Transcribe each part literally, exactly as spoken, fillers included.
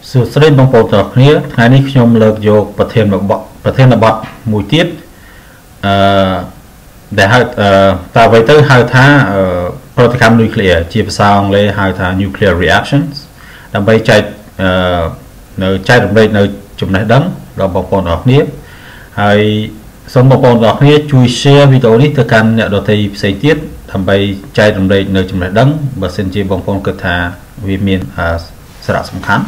sự sấy bằng bộ tộc kia ngày nay nhom lược vôประเทศบประเทศบดมวยtiết để hai ta vậy tới hai tháng program nuclear chia sao lấy hai tháng nuclear reactions làm bay chạy nơi chạy đồng đây nơi chụp này đắng rồi bằng bộ tộc kia hay xong một bộ tộc kia chui share video này từ căn nhận đồ thì xây tiết làm bay chạy đồng đây nơi chụp này đắng và xin chia bằng phong cực thà vì miền sẽ sầm khán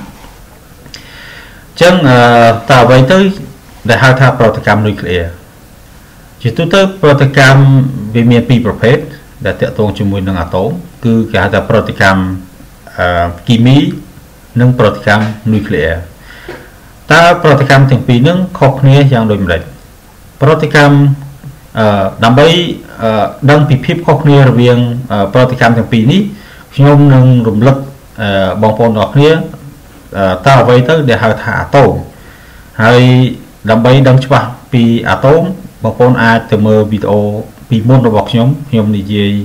chẳng ta vậy tới để hai tháp program nuclear chỉ tôi tới program về miền pi prophet để tiện tôn cho mùi năng atom cứ cái hai program kimi nâng program nuclear ta programទាំងពីរនឹងខុសគ្នាយ៉ាងដូចម្ដេចprogramដើម្បីដឹងពីភាពខុសគ្នារវាង program ទាំងពីរនេះខ្ញុំនឹងរំលឹកបងប្អូនទាំងគ្នាតើអ្វីទៅដែលហៅថាអាតូមហើយដើម្បីដឹងច្បាស់ពីអាតូមបងប្អូនអាចទៅមើលវីដេអូពីមុនរបស់ខ្ញុំខ្ញុំនិយាយ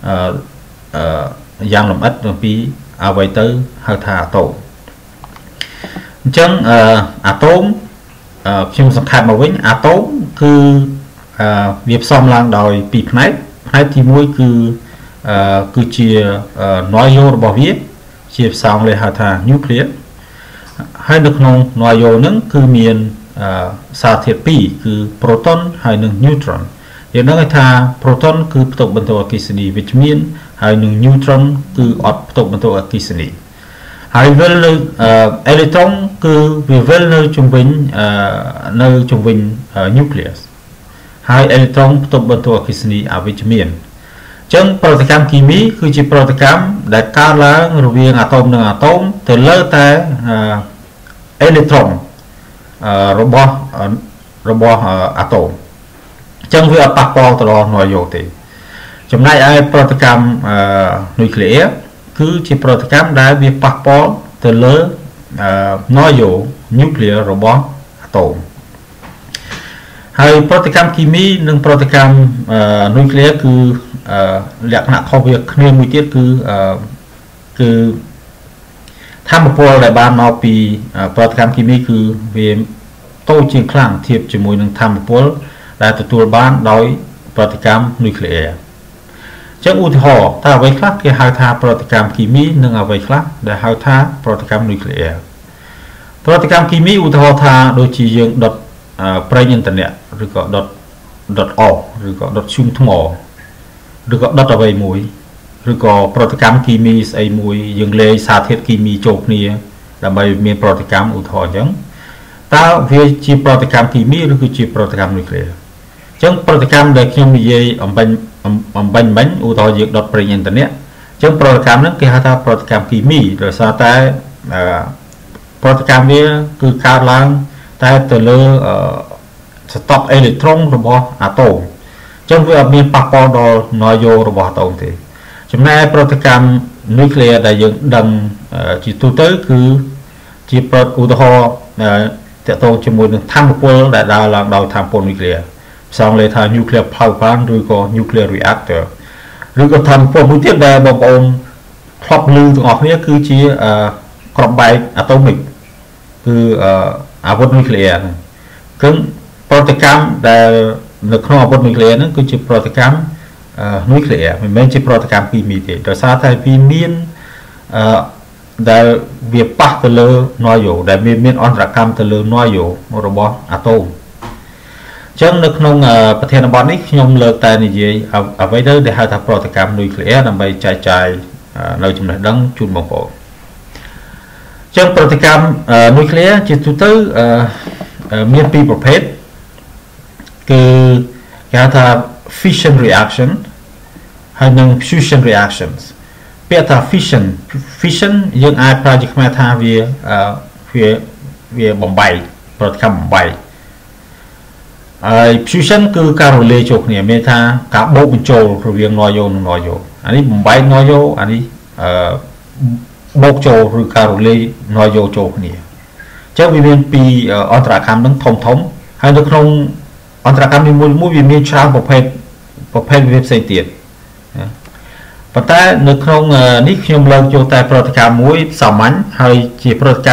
យ៉ាងលម្អិតអំពីអ្វីទៅហៅថាអាតូមអញ្ចឹងអាតូមខ្ញុំសង្ខេបមកវិញអាតូមគឺវាផ្សំឡើងដោយពីរផ្នែកផ្នែកទីមួយគឺគឺជាណយយោរបស់វាជាភាសាអង់គ្លេសហៅថា nuclear ហើយនៅក្នុងណយយោហ្នឹងគឺមានសារធាតុពីរគឺ proton ហើយនិង neutron យើងដឹងថា proton គឺផ្ទុកបន្ទុកអគ្គិសនីវិជ្ជមានហើយនិង neutron គឺអត់ផ្ទុកបន្ទុកអគ្គិសនីហើយវិលនៅ electron គឺវាវិលនៅជំវិញនៅជំវិញ nucleus ហើយ electron ផ្ទុកបន្ទុកអគ្គិសនីអវិជ្ជមានចឹងប្រតិកម្មគីមីគឺជាប្រតិកម្មដែលកើតឡើងរវាងអាតូមនិងអាតូមទៅលើតែអេឡិត្រូនរបស់របស់អាតូមចឹងវាអត់ប៉ះពាល់ទៅដល់ណយយោទេចំណែកឯប្រតិកម្មនុយក្លេអ៊ែរគឺជាប្រតិកម្មដែលវាប៉ះពាល់ទៅលើណយយោ nuclear របស់អាតូមហើយប្រតិកម្មគីមីនិងប្រតិកម្មនុយក្លេអ៊ែរគឺលក្ខណៈខុសវាគ្នាមួយទៀតគឺគឺធម្មពលដែលបានមកពីប្រតិកម្មគីមីគឺវាតូចជាងខ្លាំងធៀបជាមួយនឹងធម្មពលដែលទទួលបានដោយប្រតិកម្មនុយក្លេអ៊ែរអញ្ចឹងឧទាហរណ៍តើអ្វីខ្លះគេហៅថាប្រតិកម្មគីមីនិងអ្វីខ្លះដែលហៅថាប្រតិកម្មនុយក្លេអ៊ែរប្រតិកម្មគីមីឧទាហរណ៍ថាដូចជាយើងដុតប្រេងឥន្ធនៈឬក៏ដុតដុតអុសឬក៏ដុតឈូងថ្មឬក៏ដុតអ្វីមួយឬក៏ប្រតិកម្មគីមីស្អីមួយយើងលេងសារធាតុគីមីចូលគ្នាដើម្បីមានប្រតិកម្មឧទាហរណ៍អញ្ចឹងតើវាជាប្រតិកម្មគីមីឬគឺជាប្រតិកម្មនុយក្លេអ៊ែរអញ្ចឹងប្រតិកម្មដែលខ្ញុំនិយាយអំបញ្ញអំបញ្ញមិញឧទាហរណ៍យើងដុតប្រេងឥន្ធនៈអញ្ចឹងប្រតិកម្មហ្នឹងគេហៅថាប្រតិកម្មគីមីដោយសារតែប្រតិកម្មវាគឺកើតឡើងតែទៅលើស្តុកអេឡិត្រូនរបស់អាតូមអញ្ចឹងវាអត់មានប៉ះពាល់ដល់ណយយោរបស់អាតូមទេចំណែកប្រតិកម្មនុយក្លេអ៊ែរដែលយើងដឹងជាទូទៅគឺជាប្រឧទាហរណ៍តកតងជាមួយនឹងធម្មពលដែលដើរឡើងដោយធម្មពលនុយក្លេអ៊ែរផ្សងលេថា nuclear power plant ឬក៏ nuclear reactor ឬក៏ធម្មពលមួយទៀតដែលបងប្អូនធ្លាប់ឮទាំងអស់គ្នាគឺជាក្របបែកអាតូមិកគឺអាវុធនុយក្លេអ៊ែរហ្នឹងគឺប្រតិកម្មដែលនៅក្នុងអាវុធនុយក្លេអ៊ែរហ្នឹងគឺជាប្រតិកម្មនុយក្លេអ៊ែរមិនមែនជាប្រតិកម្មគីមីទេដោយសារតែវាមានដែលវាប៉ះទៅលើណយយោដែលមានមានអន្តរកម្មទៅលើណយយោរបស់អាតូមអញ្ចឹងនៅក្នុងប្រធានបទនេះខ្ញុំលើកតែនិយាយអ្វីទៅដែលហៅថាប្រតិកម្មនុយក្លេអ៊ែរដើម្បីចែកចាយនៅចំណេះដឹងជូនបងប្អូនអញ្ចឹងប្រតិកម្មនុយក្លេអ៊ែរជាទូទៅមានពីរប្រភេទគឺគេហៅថា fission reaction ហើយនិង fusion reactions ពាក្យថា fission fission យើងអាចប្រើជាខ្មែរថាវាវាវាបំបែកប្រតិកម្មបំបែកហើយ fusion គឺការរលាយចូលគ្នាមានថាការបូកបញ្ចូលរវាងណយយោនិងណយយោអានេះបំបែកណយយោអានេះអឺបូកចូលឬការរលាយណយយោចូលគ្នាអញ្ចឹងវាមានពីរអន្តរកម្មនឹងធំធំហើយនៅក្នុងអន្តរកម្មនីមួយមួយវាមានច្រើនប្រភេទប្រភេទវាផ្សេងទៀតប៉ុន្តែនៅក្នុងនេះខ្ញុំលើកយកតែប្រតិកម្មមួយសាមញ្ញហើយជាប្រតិកម្ម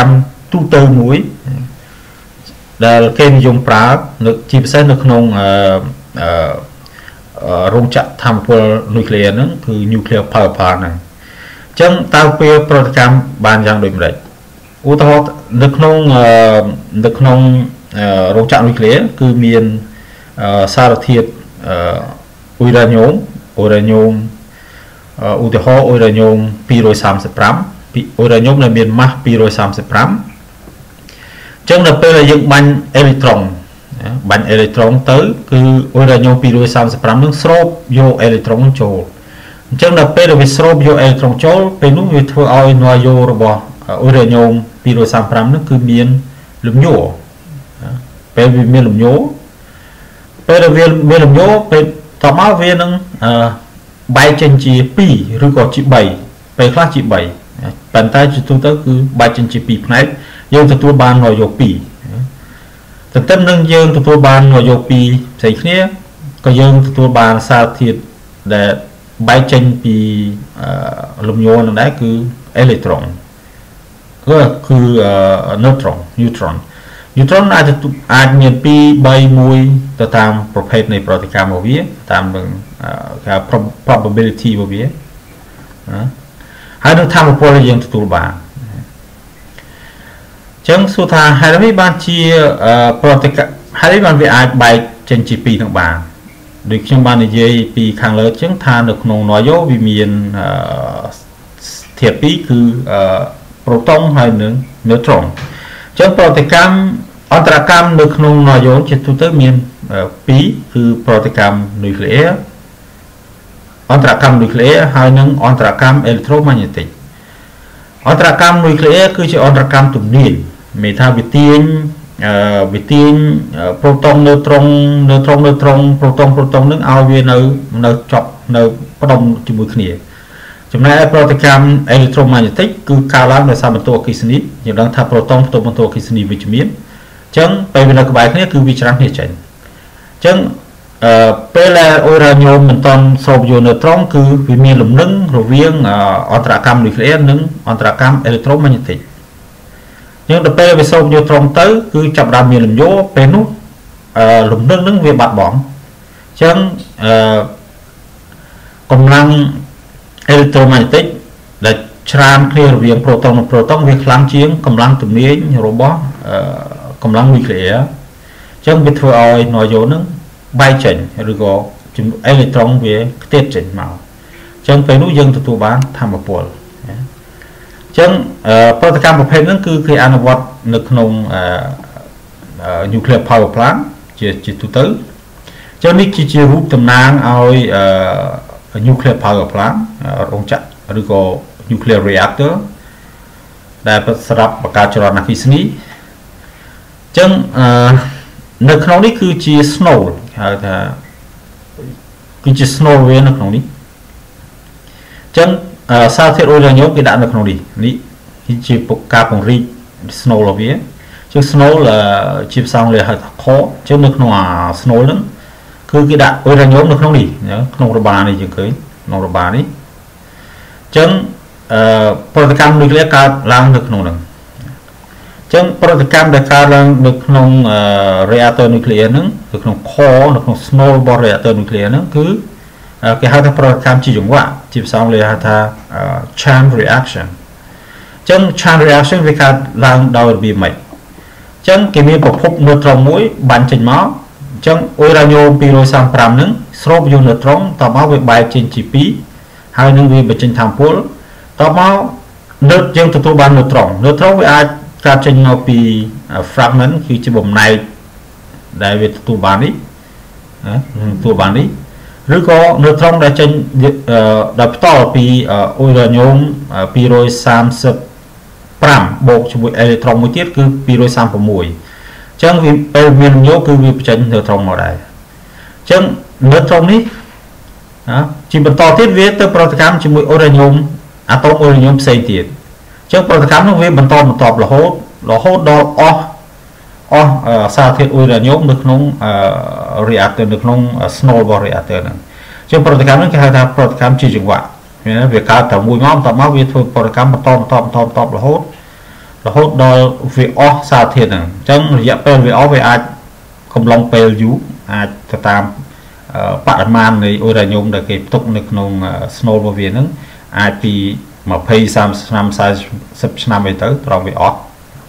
tu tư muối là cái dùng prá được chỉ sẽ được nông rung chặt tham phô nuclear nữaคือ nuclear power plant này chẳng tao về program ban giang đối với u tao được nông được nông rung chặt nuclearคือmiền sa thiệt uranium uranium u tiêu ho uranium hai trăm ba mươi lăm uranium là miền mát hai trăm ba mươi lăm chẳng là bây giờ dựng bánh electron bánh electron tới cứ uranium hai trăm ba mươi lăm nước srop vô electronចូលchẳng là bây giờ việc srop vô electronចូលពេលនោះវាធ្វើឲ្យណយយោរបស់ uranium hai trăm ba mươi lăm nướcគឺមានលំញោពេលវាមានលំញោពេលវាមានលំញោពេលតមកវានឹងបែកចេញជាពីរឬក៏ជាបីពេលខ្លះជាបីប៉ុន្តែជាទូទៅគឺបែកចេញជាពីរផ្នែកយើងទទួលបានណយយោពីរទន្ទឹមនឹងយើងទទួលបានណយយោពីរផ្សេងគ្នាក៏យើងទទួលបានសារធាតុដែលបែកចេញពីលំញោនឹងដែរគឺ electron គឺគឺ neutron neutron neutron អាចអាចមានពីរ បី មួយទៅតាមប្រភេទនៃប្រតិកម្មរបស់វាតាមនឹងគេ probability របស់វាហើយនឹងធម្មពលដែលយើងទទួលបានចឹងសួរថាហេតុអ្វីបានជាប្រតិកម្មហេតុអ្វីបានវាអាចបែកចេញជាពីរនឹងបានដូចខ្ញុំបាននិយាយពីខាងលើចឹងថានៅក្នុងណយយោវាមានធាតុពីរគឺប្រូតុងហើយនិងណឺត្រុនចឹងប្រតិកម្មអន្តរកម្មនៅក្នុងណយយោជាទូទៅមានពីរគឺប្រតិកម្មនុយក្លេអ៊ែរអន្តរកម្មនុយក្លេអ៊ែរហើយនិងអន្តរកម្មអេឡិត្រូម៉ាញ៉េទិកអន្តរកម្មនុយក្លេអ៊ែរគឺជាអន្តរកម្មទំនាយមានថាវាទាញវាទាញប្រូតុងណឺត្រុនណឺត្រុនណឺត្រុនប្រូតុងប្រូតុងនឹងឲ្យវានៅនៅចប់នៅផ្ដុំជាមួយគ្នាចំណែកប្រតិកម្មអេឡិត្រូម៉ាញ៉េទិកគឺកើតឡើងដោយសារបន្ទោអគ្គិសនីយើងដឹងថាប្រូតុងផ្ទុកបន្ទោអគ្គិសនីវិជ្ជមានអញ្ចឹងពេលវានៅក្បែរគ្នាគឺវាច្រាំងគ្នាចេញអញ្ចឹងពេលដែលអ៊ុរ៉ាញ៉ូមមិនតន់ស្រូបយកណឺត្រុនគឺវាមានលំនឹងរវាងអន្តរកម្មនុយក្លេអ៊ែរនិងអន្តរកម្មអេឡិត្រូម៉ាញ៉េទិកអញ្ចឹងដល់ពេលវាស្រូបយកត្រុនទៅគឺចាប់ផ្ដើមមានលំញោពេលនោះលំនឹងនឹងវាបាត់បង់អញ្ចឹងកម្លាំងអេឡិត្រូម៉ាញ៉េទិកដែលច្រានគ្នារវាងប្រូតុងនិងប្រូតុងវាខ្លាំងជាងកម្លាំងទំនាយរបស់កម្លាំងនុយក្លេអ៊ែរអញ្ចឹងវាធ្វើឲ្យណយយោនឹងបែកចេញឬក៏អេឡិត្រូនវាខ្ទាតចេញមកអញ្ចឹងពេលនោះយើងទទួលបានធម្មពលអញ្ចឹងប្រតិកម្មប្រភេទហ្នឹងគឺគេអនុវត្តនៅក្នុង nuclear power plant ជាជាទូទៅអញ្ចឹងនេះជារូបតំណាងឲ្យ nuclear power plant រោងចក្រឬក៏ nuclear reactor ដែលសម្រាប់បង្កើតចរន្តអគ្គិសនីអញ្ចឹងនៅក្នុងនេះគឺជា snow ហៅថាគឺជា snow វានៅក្នុងនេះអញ្ចឹងសារធាតុអ៊ុរ៉ាញ៉ូមគេដាក់នៅក្នុងនេះនេះជាការពង្រីក snow របស់វាអញ្ចឹង snow ជាភាសាអង់គ្លេសហៅថា core អញ្ចឹងនៅក្នុងអា snow ហ្នឹងគឺគេដាក់អ៊ុរ៉ាញ៉ូមនៅក្នុងនេះក្នុងរបានេះយើងឃើញក្នុងរបានេះអញ្ចឹងប្រតិកម្មនុយក្លេអ៊ែរកើតឡើងនៅក្នុងហ្នឹងអញ្ចឹងប្រតិកម្មដែលកើតឡើងនៅក្នុង reactor nuclear ហ្នឹងនៅក្នុង core នៅក្នុង snow របស់ reactor nuclear ហ្នឹងគឺគេហៅថាប្រតិកម្មជាចង្វាក់ជាភាសាអង់គ្លេសហៅថា chain reaction អញ្ចឹង chain reaction វាកើតឡើងដោយរបៀបម៉េចអញ្ចឹងគេមានប្រភព neutron មួយបាញ់ចេញមកអញ្ចឹងអ៊ុរ៉ាញ៉ូមhai trăm ba mươi lămហ្នឹងស្រូបយក neutron តមកវាបែកចេញជាពីរហើយនឹងវាបញ្ចេញថាមពលតមក យើងទទួលបាន neutron neutron វាអាចកើតចេញមកពី fragment គឺជាបំណែកដែលវាទទួលបាននេះទទួលបាននេះឬក៏ neutron ដែលចេញដែលផ្ទាល់ពីអ៊ុរ៉ាញ៉ូមhai trăm ba mươi lămបូកជាមួយ electron មួយទៀតគឺhai trăm ba mươi sáuអញ្ចឹងវាពេលមានញោគឺវាបញ្ចេញ neutron មកដែរអញ្ចឹង neutron នេះជាបន្តទៀតវាទៅប្រតិកម្មជាមួយអ៊ុរ៉ាញ៉ូមអាតូមអ៊ុរ៉ាញ៉ូមផ្សេងទៀតអញ្ចឹងប្រតិកម្មនោះវាបន្តបន្តរហូតរហូតដល់អស់អស់សារធាតុអ៊ុរ៉ាញ៉ូមនៅក្នុង reactor នៅក្នុង snow របស់ reactor ហ្នឹងអញ្ចឹងប្រតិកម្មនេះគេហៅថាប្រតិកម្មជាចង្វាក់វាកើតតែមួយមកបន្តមកវាធ្វើប្រតិកម្មបន្តបន្តបន្តបន្តរហូត là hốt đo việc ó xa thiệt này chẳng rửa bên việc ó về ai không lòng bèl dú ai ta tam bạn man này ôi là nhung để kịp tục được nông snow vào viện nữa ai thì mà pay sam năm sai sắp năm về tới rồi việc ó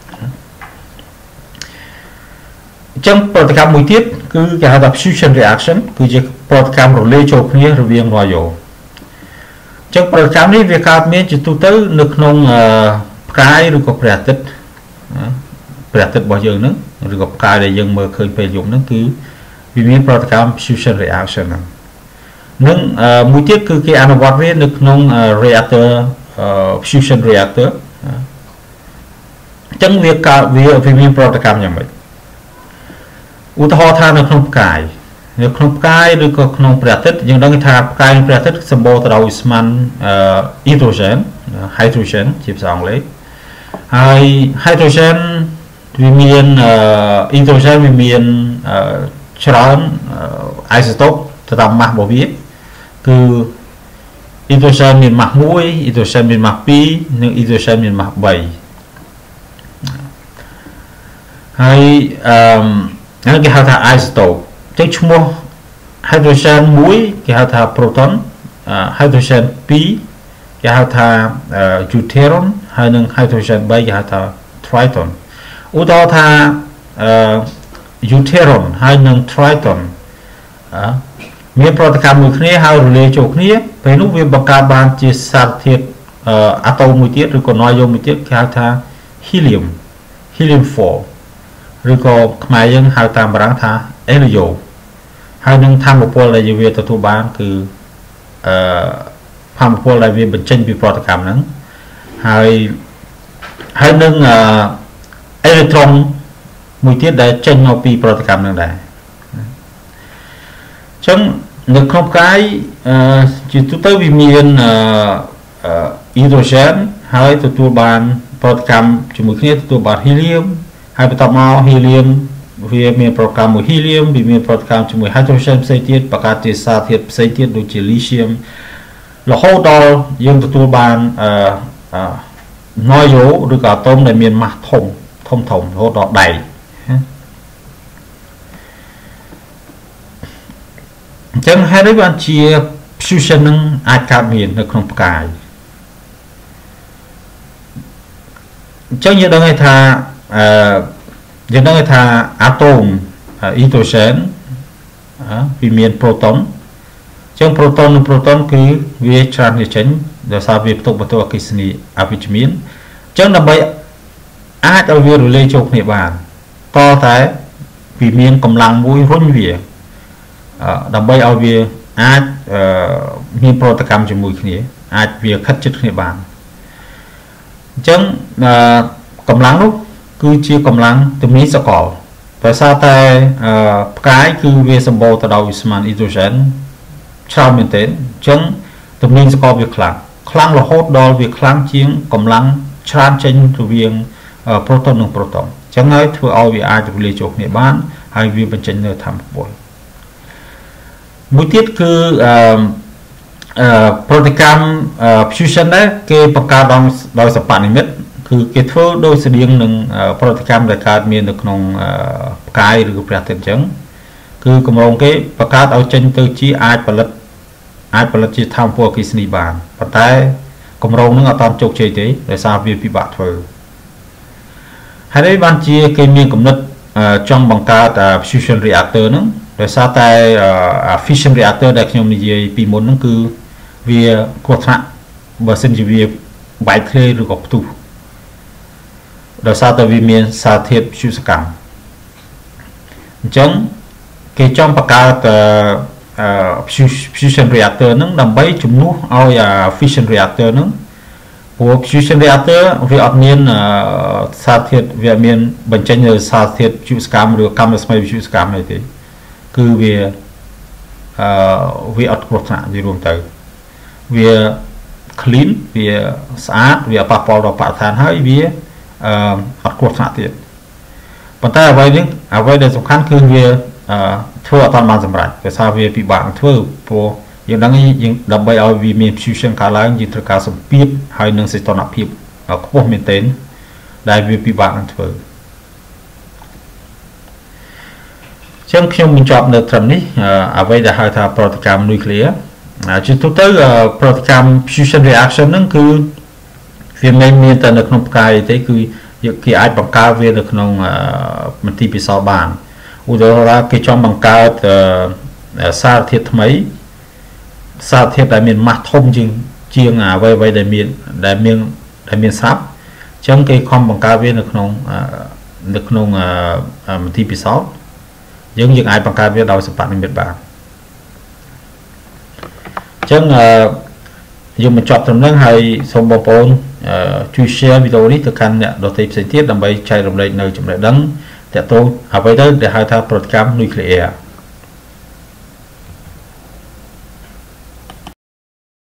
chẳng program mùi tiết cứ cái hạt fusion reaction cứ chỉ program rồi lấy chụp nhé rồi viên vào dầu chẳng program này việc làm miễn chỉ tu tới nước nông cái rồi có bẹt tích bẹt tích bao giờ nữa rồi có cái để dân mơ khơi về dụng nó cứ vì miễn program fusion reaction nâng mùi tiết cứ cái anabot với nước nông reactor fusion reactor chẳng việc cả vì miễn program như vậyอุทหรณ์ทางในขนมกายในขนมกายหรือก็ขนมประเทศยังต้องทำกายประเทศสมบูรณ์เราอิสมันฮิโดรเจนไฮโดรเจนจีบสองเลยไฮไฮโดรเจนวิมีนฮิโดรเจนวิมีนชรอนไอโซโตปจะทำมาบ่วิคือฮิโดรเจนมีมามุ้ยฮิโดรเจนมีมาปีหนึ่งฮิโดรเจนมีมาใบไฮนั่นคือเขาทำไอโซโตปจึงชั่วโมงไฮโดรเจนมุ้ยคือเขาทำโปรตอนไฮโดรเจนปีคือเขาทำยูเทรอนให้หนึ่งไฮโดรเจนใบคือเขาทำไทรตอนอุตหายูเทรอนให้หนึ่งไทรตอนมีโปรตีนมือขนี้เขาเรียกจุกนี้เป็นรูปแบบประกาศบานจีสารเทียดอะตอมมือเทียดหรือก็น้อยโยมือเทียดคือเขาทำฮีเลียมฮีเลียมโฟหรือก็ขมายยังหาตามบรังท่าเอลิโยหาหนึ่งทำบุพอะไรอยู่เวทตัวบ้านคือทำบุพอะไรเวทเป็นเช่นปีโปรตีนนั้นหาหาหนึ่งเอลิทรอนมือเทียดได้เช่นเอาปีโปรตีนนั้นได้ฉันนึกครบกายจุดตัววิมีนฮิโดรเจนหาตัวบ้านโปรตีนจมูกนี้ตัวบ้านฮีเลียมให้ไปต่อมาฮีเลียมวิมีโปรแกรมมือฮีเลียมวิมีโปรแกรมจมูกไฮโดรเจนไซเทียดประกาศที่สาธิตไซเทียดโดยเจลิเซียมแล้วเขาดอลยังตัวบานน้อยโยหรือกับต้มในเมียนมาทงทงทงเขาดอลใดจังให้ได้บัญชีฟิวชั่นนึงอาจการเมียนในขนมกายจังยังได้ให้ท่ายังได้ท่าอะโตมฮิโดรเจนวิมีนโปรตอนจังโปรตอนโปรตอนคือวิชานิเชนเดี๋ยวสาววิบตกประตูกิสนีอภิชมินจังนำไปอาจเอาวิรุเลโจกในบ้านก็แต่วิมีนกำลังบุยรุ่นเวียดับเบิลเอาเวียอาจมีโปรตกรรมจมูกนี้อาจเวียคัดจุดในบ้านจังกำลังลูกคือเชี่ยกำลังตัวนี้สกอลภาษาไทยกายคือเวสมบูรณ์ต่อดาวอิสมันอิโตรเจนชาวเมนเทนจังตัวนี้สกอลเวียคลังคลังเราโฮดดอลเวียคลังเชียงกำลังชาร์จเชนตัวเวียงโปรตอนหนึ่งโปรตอนจังไงทั่วเอาเวียอาจจะเรียกจบในบ้านให้เวียเป็นเชนเนอร์ทำบ่อยมุติคือโปรตีนฟิวชั่นได้เกี่ยวกับการดองโดยสปานิมิตคือเกี่ยวโดยเสดียงหนึ่งโปรตีนในการมีในขนมกายหรือประเทศจังคือกำลังเกี่ยวประกาศเอาเจนตัวจีอาจผลิตอาจผลิตจีทำพวกกิสนีบานปัจจัยกำลังนึงเอาตอนจกเฉยๆโดยสาววิบิบัตเถอให้ได้บางจีเกี่ยวมีกำลังจังบังการฟิวชั่นรีแอคเตอร์นึงโดยสาวแต่ฟิชชั่นรีแอคเตอร์ได้ขยมนิยายปีมนนั่นคือเวียโคตรบริษัทจีเวียใบเทลหรือกับตู้โดยสาวแต่วิมีสาธิตฟิวสกังจังเกี่ยวกับประกาศฟิชชั่นรีแอคเตอร์นั้นนำไปจุ่มนู้เอาอย่าฟิชชั่นรีแอคเตอร์นั้นพวกฟิชชั่นรีแอคเตอร์วิอัดมีนสาธิตวิอัดมีนบรรจัยในสาธิตฟิวสกังหรือกรรมสมัยฟิวสกังอะไรที่คือเวียวิอัดโคตรในรวมตัวเวียคลีนเวียสะอาดเวียปะปอลปะทานให้เวียอัดโคตรที่ปัจจัยอะไรนึงอะไรเด็ดสำคัญคือเวียทั่วตอนมาสำหรับภาษาเวียปีบางทั่วพออย่างนั้นยังดับไปเอาวีมีฟิวชั่นการล้างยิงตรการสมปีบให้หนึ่งสิตอนอภิบก็พวกเมนเทน đại việc bị bạnធ្វើchẳng khi mình chọn được trầm ní ở đây đã hai thà program nuclear chỉ tôi tới program fusion reaction nó cứ việc này miền tây được nông cài thế cứ cái ai bằng cao về được nông mình tìm sau bàn u đó là cái trong bằng cao xa thiệt mấy xa thiệt đại miền mặt thông chừng chiêng à vay vay đại miền đại miền đại miền sáp chẳng cái con bằng cao về được nông được nông mình tìm sau giống như ai bằng cao về đầu sập bạn miền Bắc chẳng dùng mình chọn tầm nâng hay xong bảo bồn chú share video này thực hành đồ tiếp sẽ tiếp làm bài chạy đồng đầy nơi trong đại đấng để tôi học với đó để hai thao program nuclear